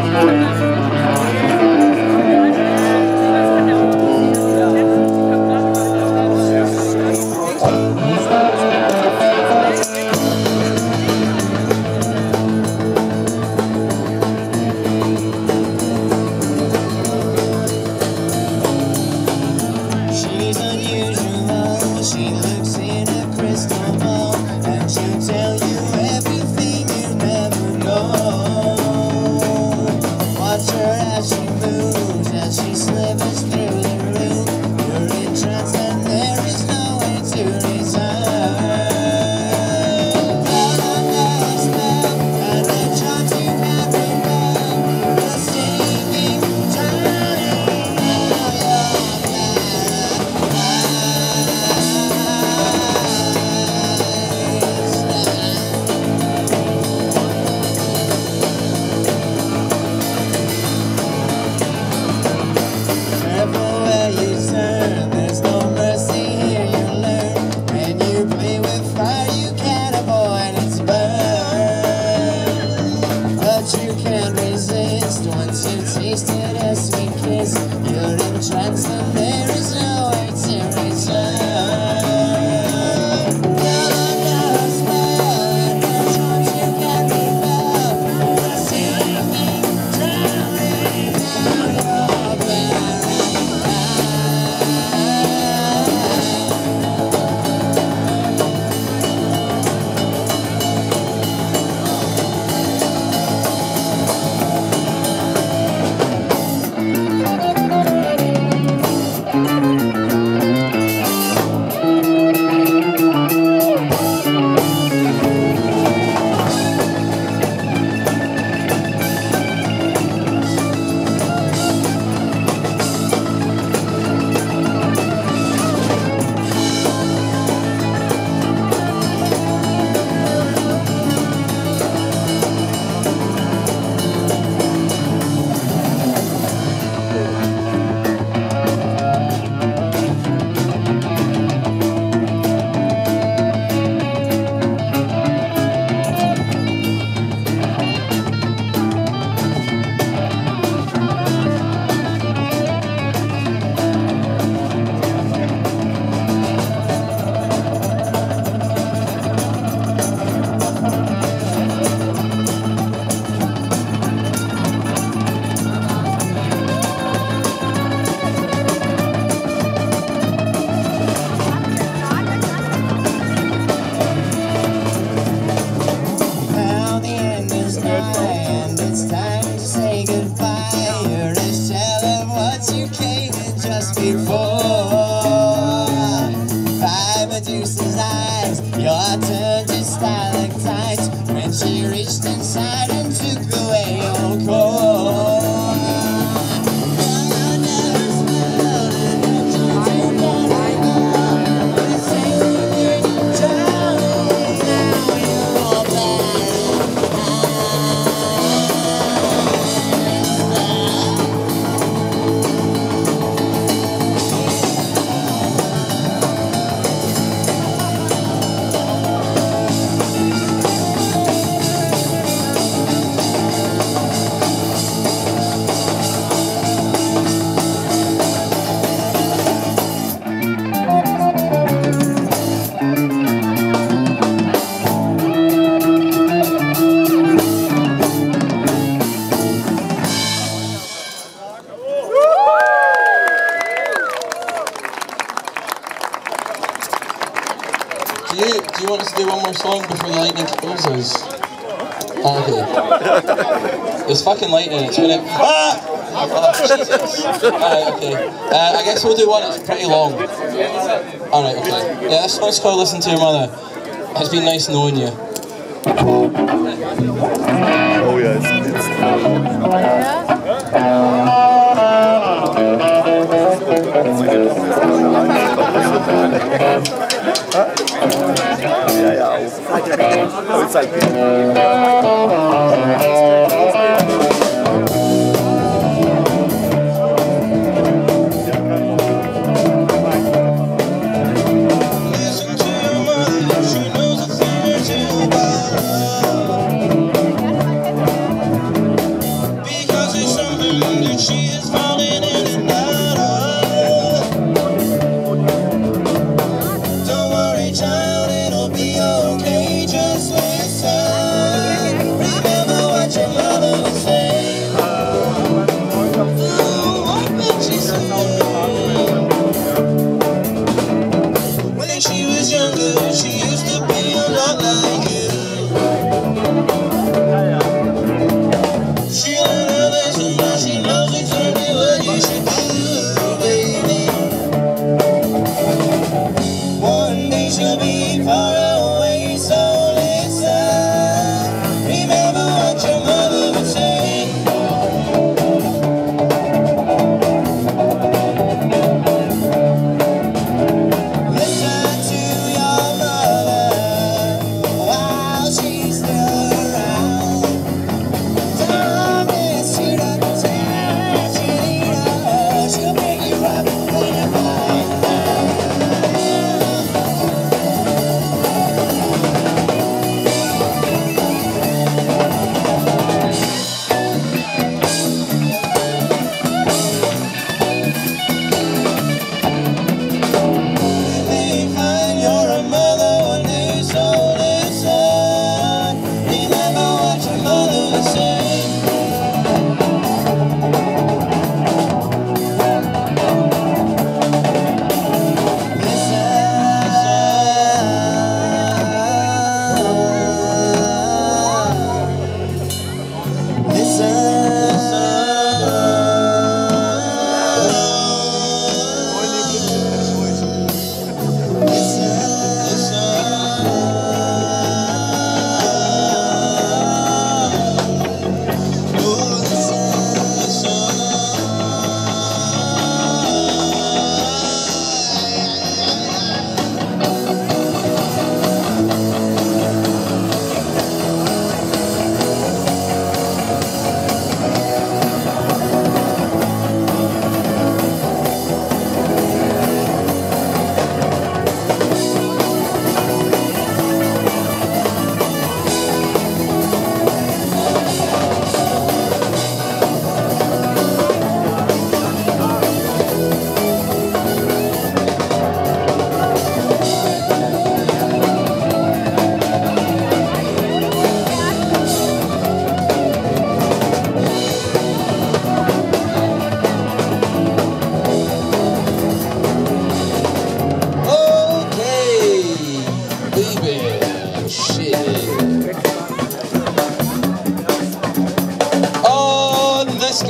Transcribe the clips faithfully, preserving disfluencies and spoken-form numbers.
Song before the lightning kills us. Oh, okay. It's fucking lightning, it's gonna. Ah! Oh, Jesus. Alright, okay. Uh, I guess we'll do one that's pretty long. Alright, okay. Yeah, this song's called Listen to Your Mother. It's been nice knowing you. Oh, yeah, it's. it's ja, ja, auf. Ist halt because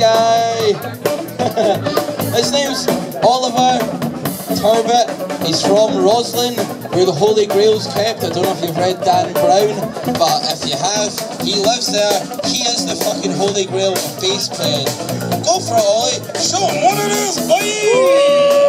guy. His name's Oliver Turbot. He's from Roslin, where the Holy Grail's kept. I don't know if you've read Dan Brown, but if you have, he lives there. He is the fucking Holy Grail of bass playing. Go for it, Ollie. Show him what it is, boy!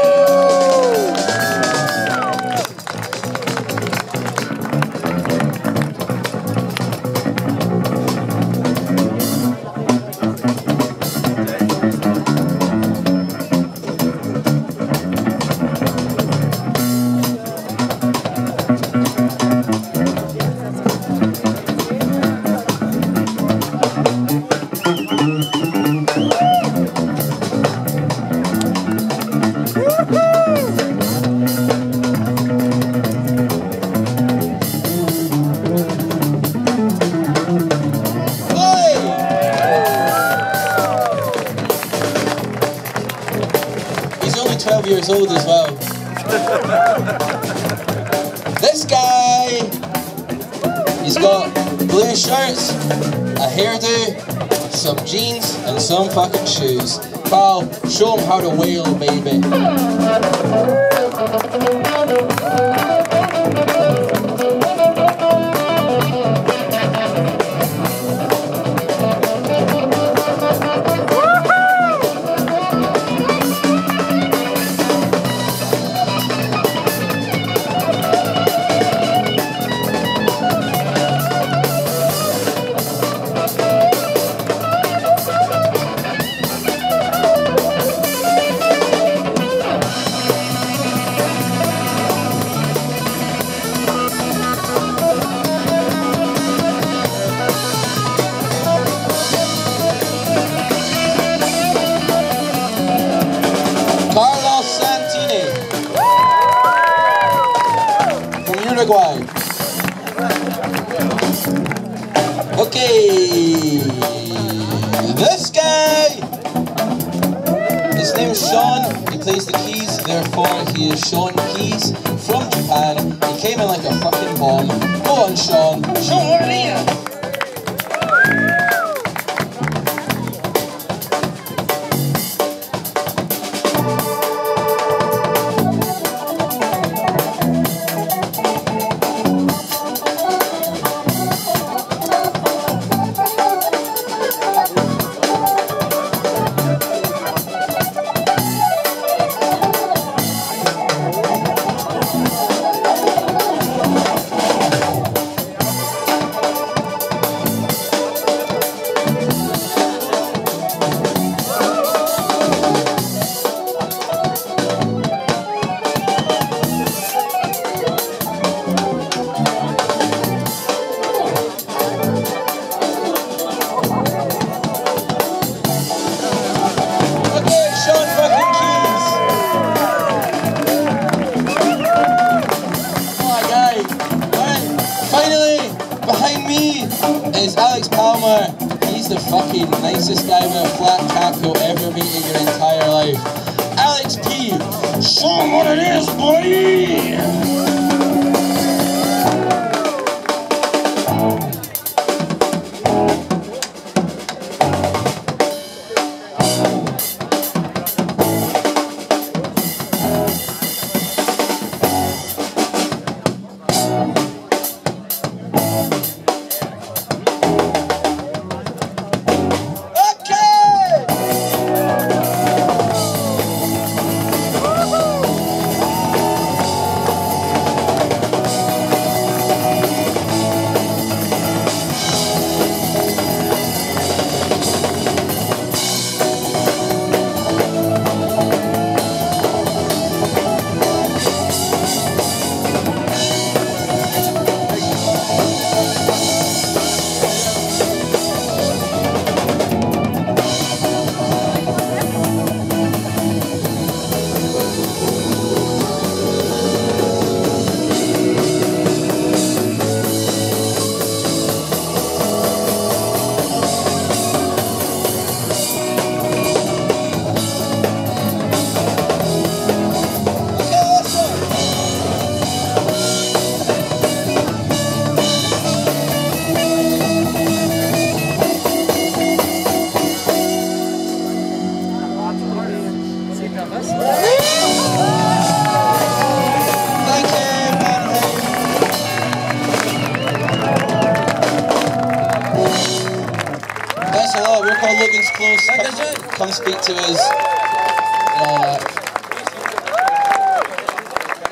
twelve years old as well. This guy, he's got blue shirts, a hairdo, some jeans, and some fucking shoes. Pal, show him how to wail, baby. Uruguay. Okay, this guy, his name's Sean. He plays the keys, therefore he is Sean Keys from Japan. He came in like a fucking bomb. Go on, Sean. Sean, what are you? Is Alex Palmer. He's the fucking nicest guy with a flat cap you'll ever meet in your entire life. Alex P. Show him what it is, boy! We're called Logan's Close. Come, come speak to us. Uh,